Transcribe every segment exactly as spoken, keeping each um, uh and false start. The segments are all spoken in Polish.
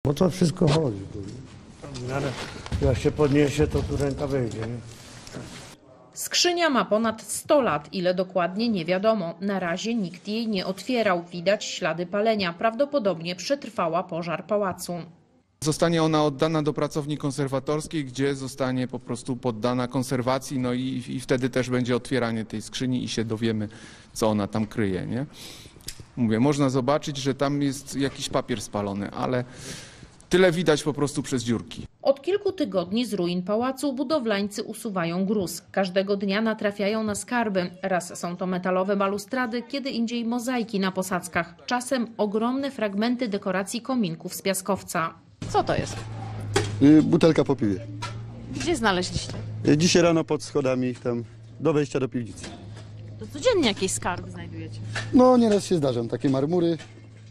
Bo to wszystko chodzi. Ale jak się podniesie, to tu ręka wejdzie. Nie? Skrzynia ma ponad sto lat, ile dokładnie nie wiadomo. Na razie nikt jej nie otwierał. Widać ślady palenia. Prawdopodobnie przetrwała pożar pałacu. Zostanie ona oddana do pracowni konserwatorskiej, gdzie zostanie po prostu poddana konserwacji, no i, i wtedy też będzie otwieranie tej skrzyni i się dowiemy, co ona tam kryje, nie? Mówię, można zobaczyć, że tam jest jakiś papier spalony, ale tyle widać po prostu przez dziurki. Od kilku tygodni z ruin pałacu budowlańcy usuwają gruz. Każdego dnia natrafiają na skarby. Raz są to metalowe balustrady, kiedy indziej mozaiki na posadzkach. Czasem ogromne fragmenty dekoracji kominków z piaskowca. Co to jest? Y, Butelka po piwie. Gdzie znaleźliście? Y, Dzisiaj rano pod schodami tam do wejścia do piwnicy. To codziennie jakieś skarby znajdujecie. No nieraz się zdarzą takie marmury.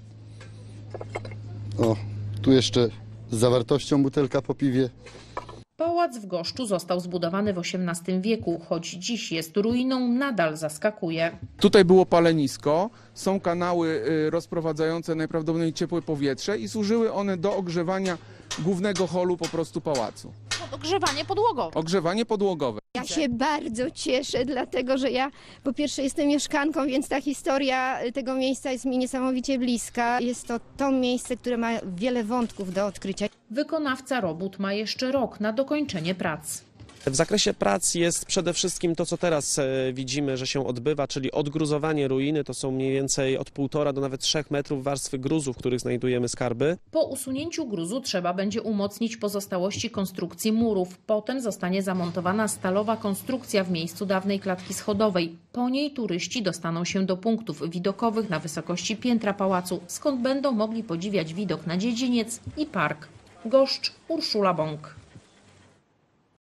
O, tu jeszcze z zawartością butelka po piwie. Pałac w Goszczu został zbudowany w osiemnastym wieku, choć dziś jest ruiną, nadal zaskakuje. Tutaj było palenisko, są kanały y, rozprowadzające najprawdopodobniej ciepłe powietrze i służyły one do ogrzewania głównego holu po prostu pałacu. Ogrzewanie podłogowe. Ogrzewanie podłogowe. Ja się bardzo cieszę, dlatego że ja po pierwsze jestem mieszkanką, więc ta historia tego miejsca jest mi niesamowicie bliska. Jest to to miejsce, które ma wiele wątków do odkrycia. Wykonawca robót ma jeszcze rok na dokończenie prac. W zakresie prac jest przede wszystkim to, co teraz widzimy, że się odbywa, czyli odgruzowanie ruiny. To są mniej więcej od półtora do nawet trzech metrów warstwy gruzu, w których znajdujemy skarby. Po usunięciu gruzu trzeba będzie umocnić pozostałości konstrukcji murów. Potem zostanie zamontowana stalowa konstrukcja w miejscu dawnej klatki schodowej. Po niej turyści dostaną się do punktów widokowych na wysokości piętra pałacu, skąd będą mogli podziwiać widok na dziedziniec i park. Goszcz, Urszula Bąk.